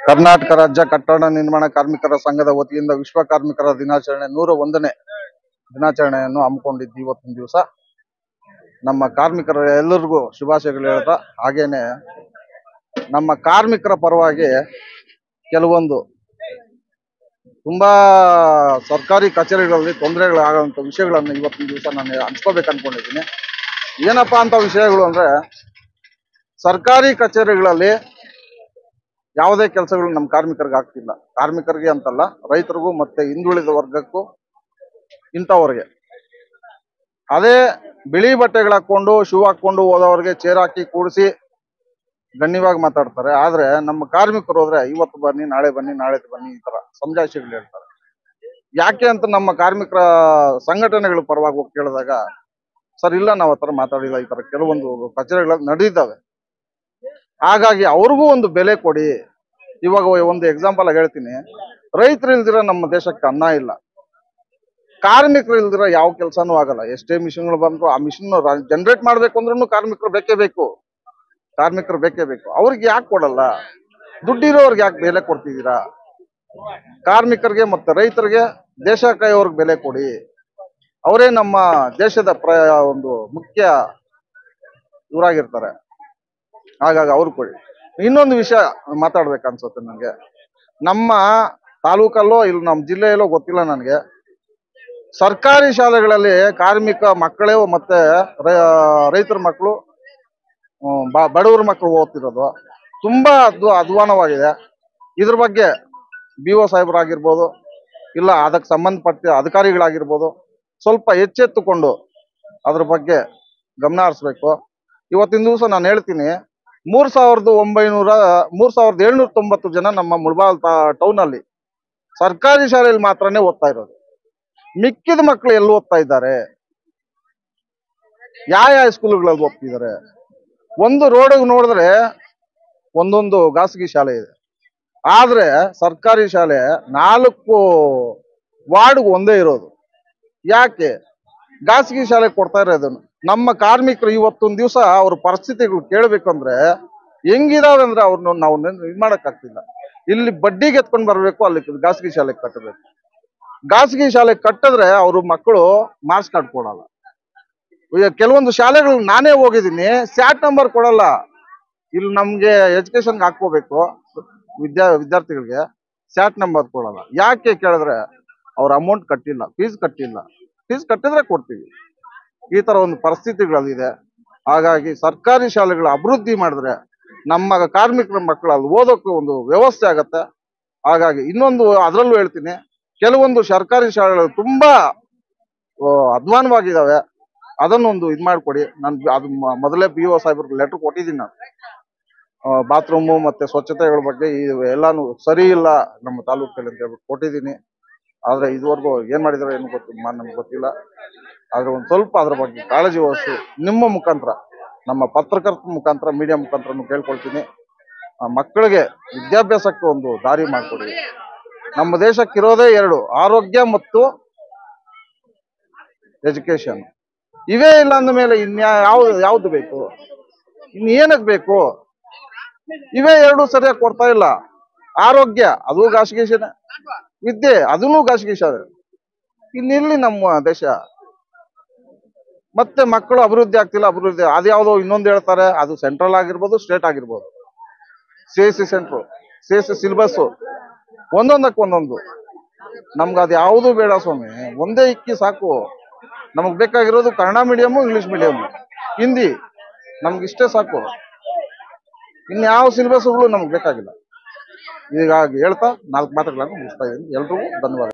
ಕರ್ನಾಟಕ ರಾಜ್ಯ ಕಟ್ಟಡ ನಿರ್ಮಾಣ ಕಾರ್ಮಿಕರ ಸಂಘದ ವತಿಯಿಂದ ವಿಶ್ವ ಕಾರ್ಮಿಕರ ದಿನಾಚರಣೆ 101ನೇ ದಿನಾಚರಣೆಯನ್ನು ಹಮ್ಮಿಕೊಂಡಿದ್ದು ಇವತ್ತಿನ ದಿವಸ ನಮ್ಮ ಕಾರ್ಮಿಕರ ಎಲ್ಲರಿಗೂ ಶುಭಾಶಯಗಳು ಹೇಳ್ತಾ, ಹಾಗೇನೆ ನಮ್ಮ ಕಾರ್ಮಿಕರ ಪರವಾಗಿ ಕೆಲವೊಂದು ತುಂಬಾ ಸರ್ಕಾರಿ ಕಚೇರಿಗಳಲ್ಲಿ ತೊಂದರೆಗಳಾಗುವಂತ ವಿಷಯಗಳನ್ನು ಇವತ್ತಿನ ದಿವಸ ನಾನು ಹಂಚ್ಕೋಬೇಕು ಅನ್ಕೊಂಡಿದ್ದೀನಿ. ಏನಪ್ಪಾ ಅಂತ ವಿಷಯಗಳು ಅಂದ್ರೆ, ಸರ್ಕಾರಿ ಕಚೇರಿಗಳಲ್ಲಿ ಯಾವುದೇ ಕೆಲಸಗಳು ನಮ್ಮ ಕಾರ್ಮಿಕರಿಗೆ ಆಗ್ತಿಲ್ಲ. ಕಾರ್ಮಿಕರಿಗೆ ಅಂತಲ್ಲ, ರೈತರಿಗೂ ಮತ್ತೆ ಹಿಂದುಳಿದ ವರ್ಗಕ್ಕೂ ಇಂಥವ್ರಿಗೆ. ಅದೇ ಬಿಳಿ ಬಟ್ಟೆಗಳು ಹಾಕೊಂಡು ಶೂ ಹಾಕೊಂಡು ಹೋದವ್ರಿಗೆ ಚೇರ್ ಹಾಕಿ ಕೂಡಿಸಿ ಗಣ್ಯವಾಗಿ ಮಾತಾಡ್ತಾರೆ. ಆದ್ರೆ ನಮ್ಮ ಕಾರ್ಮಿಕರು ಹೋದ್ರೆ ಇವತ್ತು ಬನ್ನಿ, ನಾಳೆ ಬನ್ನಿ, ನಾಳೆ ಬನ್ನಿ ಈ ತರ ಸಮಜಾಯಿಷಿಗಳು ಹೇಳ್ತಾರೆ. ಯಾಕೆ ಅಂತ ನಮ್ಮ ಕಾರ್ಮಿಕರ ಸಂಘಟನೆಗಳ ಪರವಾಗಿ ಹೋಗಿ ಕೇಳಿದಾಗ, ಸರ್ ಇಲ್ಲ, ನಾವು ಆ ತರ ಮಾತಾಡಿಲ್ಲ, ಈ ತರ ಕೆಲವೊಂದು ಕಚೇರಿಗಳಲ್ಲಿ ನಡೆದಿದ್ದಾವೆ, ಹಾಗಾಗಿ ಅವ್ರಿಗೂ ಒಂದು ಬೆಲೆ ಕೊಡಿ. ಇವಾಗ ಒಂದು ಎಕ್ಸಾಂಪಲ್ ಆಗಿ ಹೇಳ್ತೀನಿ, ರೈತರು ಇಲ್ದಿರ ನಮ್ಮ ದೇಶಕ್ಕೆ ಅನ್ನ ಇಲ್ಲ, ಕಾರ್ಮಿಕರು ಇಲ್ದಿರ ಯಾವ ಕೆಲಸನೂ ಆಗಲ್ಲ. ಎಷ್ಟೇ ಮಿಷನ್ಗಳು ಬಂದ್ರು ಆ ಮಿಷನ್ ಜನರೇಟ್ ಮಾಡ್ಬೇಕು ಅಂದ್ರೂ ಕಾರ್ಮಿಕರು ಬೇಕೇ ಬೇಕು, ಕಾರ್ಮಿಕರು ಬೇಕೇ ಬೇಕು. ಅವ್ರಿಗೆ ಯಾಕೆ ಕೊಡಲ್ಲ? ದುಡ್ಡಿರೋರ್ಗೆ ಯಾಕೆ ಬೆಲೆ ಕೊಡ್ತಿದ್ದೀರಾ? ಕಾರ್ಮಿಕರಿಗೆ ಮತ್ತೆ ರೈತರಿಗೆ, ದೇಶ ಕಾಯೋರ್ಗೆ ಬೆಲೆ ಕೊಡಿ. ಅವರೇ ನಮ್ಮ ದೇಶದ ಒಂದು ಮುಖ್ಯ ಇವರಾಗಿರ್ತಾರೆ, ಹಾಗಾಗಿ ಅವ್ರು ಕೊಡಿ. ಇನ್ನೊಂದು ವಿಷಯ ಮಾತಾಡ್ಬೇಕನ್ಸುತ್ತೆ ನನಗೆ. ನಮ್ಮ ತಾಲೂಕಲ್ಲೋ ಇಲ್ಲ ನಮ್ಮ ಜಿಲ್ಲೆಯಲ್ಲೋ ಗೊತ್ತಿಲ್ಲ ನನಗೆ, ಸರ್ಕಾರಿ ಶಾಲೆಗಳಲ್ಲಿ ಕಾರ್ಮಿಕ ಮಕ್ಕಳೇ ಮತ್ತೆ ರೈತರ ಮಕ್ಕಳು, ಬಡವರ ಮಕ್ಕಳು ಓದ್ತಿರೋದು ತುಂಬಾ ಅಧ್ವಾನವಾಗಿದೆ. ಇದ್ರ ಬಗ್ಗೆ BO ಸಾಹೇಬರಾಗಿರ್ಬೋದು, ಇಲ್ಲ ಅದಕ್ಕೆ ಸಂಬಂಧಪಟ್ಟ ಅಧಿಕಾರಿಗಳಾಗಿರ್ಬೋದು, ಸ್ವಲ್ಪ ಎಚ್ಚೆತ್ತುಕೊಂಡು ಅದ್ರ ಬಗ್ಗೆ ಗಮನ ಹರಿಸ್ಬೇಕು. ಇವತ್ತಿನ ದಿವಸ ನಾನು ಹೇಳ್ತೀನಿ, 3790 ಜನ ನಮ್ಮ ಮುಳಬಾಲ್ ಟೌನ್ ಅಲ್ಲಿ ಸರ್ಕಾರಿ ಶಾಲೆಯಲ್ಲಿ ಮಾತ್ರನೇ ಓದ್ತಾ ಇರೋದು. ಮಿಕ್ಕಿದ ಮಕ್ಕಳು ಎಲ್ಲಿ ಓದ್ತಾ ಇದ್ದಾರೆ? ಯಾವ ಸ್ಕೂಲ್ಗಳಲ್ಲಿ ಓದ್ತಿದ್ದಾರೆ? ಒಂದು ರೋಡ್ ನೋಡಿದ್ರೆ ಒಂದೊಂದು ಖಾಸಗಿ ಶಾಲೆ ಇದೆ, ಆದ್ರೆ ಸರ್ಕಾರಿ ಶಾಲೆ 4 ವಾರ್ಡ್ಗೆ ಒಂದೇ ಇರೋದು. ಯಾಕೆ ಖಾಸಗಿ ಶಾಲೆ ಕೊಡ್ತಾ ಇರೋದನ್ನು? ನಮ್ಮ ಕಾರ್ಮಿಕರು ಇವತ್ತೊಂದು ದಿವಸ ಅವ್ರ ಪರಿಸ್ಥಿತಿಗಳು ಕೇಳಬೇಕಂದ್ರೆ ಹೆಂಗಿದಾವೆ ಅಂದ್ರೆ ಅವ್ರನ್ನ ನಾವು ಇದು ಮಾಡಕ್ಕಾಗ್ತಿಲ್ಲ. ಇಲ್ಲಿ ಬಡ್ಡಿಗೆ ಎತ್ಕೊಂಡು ಬರ್ಬೇಕು, ಅಲ್ಲಿ ಖಾಸಗಿ ಶಾಲೆಗೆ ಕಟ್ಟಬೇಕು. ಖಾಸಗಿ ಶಾಲೆ ಕಟ್ಟಿದ್ರೆ ಅವ್ರ ಮಕ್ಕಳು ಮಾರ್ಕ್ಸ್ ಕಾರ್ಡ್ ಕೊಡಲ್ಲ. ಕೆಲವೊಂದು ಶಾಲೆಗಳು ನಾನೇ ಹೋಗಿದ್ದೀನಿ, ಸ್ಯಾಟ್ ನಂಬರ್ ಕೊಡಲ್ಲ. ಇಲ್ಲಿ ನಮ್ಗೆ ಎಜುಕೇಶನ್ಗೆ ಹಾಕೋಬೇಕು, ವಿದ್ಯಾರ್ಥಿಗಳಿಗೆ ಸ್ಯಾಟ್ ನಂಬರ್ ಕೊಡಲ್ಲ. ಯಾಕೆ ಕೇಳಿದ್ರೆ ಅವ್ರ ಅಮೌಂಟ್ ಕಟ್ಟಿಲ್ಲ, ಫೀಸ್ ಕಟ್ಟಿಲ್ಲ. ಫೀಸ್ ಕಟ್ಟಿದ್ರೆ ಕೊಡ್ತೀವಿ. ಈ ತರ ಒಂದು ಪರಿಸ್ಥಿತಿಗಳಿದೆ. ಹಾಗಾಗಿ ಸರ್ಕಾರಿ ಶಾಲೆಗಳ ಅಭಿವೃದ್ಧಿ ಮಾಡಿದ್ರೆ ನಮ್ಮ ಕಾರ್ಮಿಕರ ಮಕ್ಕಳು ಅಲ್ಲಿ ಓದೋಕೆ ಒಂದು ವ್ಯವಸ್ಥೆ ಆಗತ್ತೆ. ಹಾಗಾಗಿ ಇನ್ನೊಂದು ಅದರಲ್ಲೂ ಹೇಳ್ತೀನಿ, ಕೆಲವೊಂದು ಸರ್ಕಾರಿ ಶಾಲೆಗಳು ತುಂಬಾ ಅಧ್ವಾನವಾಗಿದ್ದಾವೆ, ಅದನ್ನೊಂದು ಇದು ಮಾಡಿಕೊಡಿ. ನಾನು ಅದು ಮೊದಲೇ BO ಸಾಹೇಬ್ರಿಗೆ ಲೆಟರ್ ಕೊಟ್ಟಿದ್ದೀನಿ. ನಾನು ಬಾತ್ರೂಮು ಮತ್ತೆ ಸ್ವಚ್ಛತೆಗಳ ಬಗ್ಗೆ ಎಲ್ಲಾನು ಸರಿ ಇಲ್ಲ ನಮ್ಮ ತಾಲೂಕಲ್ಲಿ ಅಂತ ಹೇಳ್ಬಿಟ್ಟು ಕೊಟ್ಟಿದ್ದೀನಿ. ಆದ್ರೆ ಇದುವರೆಗೂ ಏನ್ ಮಾಡಿದಾರೆ ಏನು ನಮ್ಗೆ ಗೊತ್ತಿಲ್ಲ. ಆದ್ರೆ ಒಂದು ಸ್ವಲ್ಪ ಅದ್ರ ಬಗ್ಗೆ ಕಾಳಜಿ ವಹಿಸಿ ನಿಮ್ಮ ಮುಖಾಂತರ, ನಮ್ಮ ಪತ್ರಕರ್ತರ ಮುಖಾಂತರ, ಮೀಡಿಯಾ ಮುಖಾಂತರ ಕೇಳ್ಕೊಳ್ತೀನಿ, ಮಕ್ಕಳಿಗೆ ವಿದ್ಯಾಭ್ಯಾಸಕ್ಕೆ ಒಂದು ದಾರಿ ಮಾಡಿಕೊಡಿ. ನಮ್ಮ ದೇಶಕ್ಕಿರೋದೇ 2, ಆರೋಗ್ಯ ಮತ್ತು ಎಜುಕೇಶನ್. ಇವೇ ಇಲ್ಲ ಅಂದ ಮೇಲೆ ಯಾವ್ದು ಬೇಕು? ಏನಕ್ಕೆ ಬೇಕು? ಇವೇ 2 ಸರಿಯಾಗಿ ಕೊಡ್ತಾ ಇಲ್ಲ. ಆರೋಗ್ಯ ಅದು ಖಾಸಗಿ ಶಾಲೆ, ವಿದ್ಯೆ ಅದನ್ನು ಖಾಸಗಿ ಶಾಲೆ. ಇನ್ನೆಲ್ಲಿ ನಮ್ಮ ದೇಶ? ಮತ್ತೆ ಮಕ್ಕಳು ಅಭಿವೃದ್ಧಿ ಆಗ್ತಿಲ್ಲ. ಅದ್ಯಾವುದೋ ಇನ್ನೊಂದು ಹೇಳ್ತಾರೆ, ಅದು ಸೆಂಟ್ರಲ್ ಆಗಿರ್ಬೋದು, ಸ್ಟೇಟ್ ಆಗಿರ್ಬೋದು. CSC ಸೆಂಟ್ರು, CSC ಸಿಲೆಬಸ್ ಒಂದೊಂದಕ್ಕೆ ಒಂದೊಂದು. ನಮ್ಗೆ ಅದು ಯಾವುದು ಬೇಡ ಸ್ವಾಮಿ, ಒಂದೇ ಇಕ್ಕಿ ಸಾಕು. ನಮಗ್ ಬೇಕಾಗಿರೋದು Kannada medium, English medium, Hindi, ನಮ್ಗಿಷ್ಟೇ ಸಾಕು. ಇನ್ಯಾವ ಸಿಲೆಬಸ್ಗಳು ನಮ್ಗೆ ಬೇಕಾಗಿಲ್ಲ. ಹೀಗಾಗಿ ಹೇಳ್ತಾ 4 ಮಾತುಗಳನ್ನು ಮುಗಿಸ್ತಾ ಇದ್ದೀನಿ. ಎಲ್ರಿಗೂ ಧನ್ಯವಾದ.